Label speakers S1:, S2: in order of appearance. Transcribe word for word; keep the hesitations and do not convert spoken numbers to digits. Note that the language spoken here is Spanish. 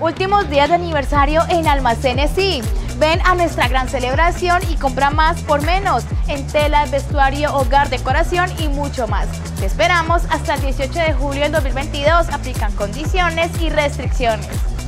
S1: Últimos días de aniversario en Almacenes Sí. Ven a nuestra gran celebración y compra más por menos en telas, vestuario, hogar, decoración y mucho más. Te esperamos hasta el dieciocho de julio del dos mil veintidós. Aplican condiciones y restricciones.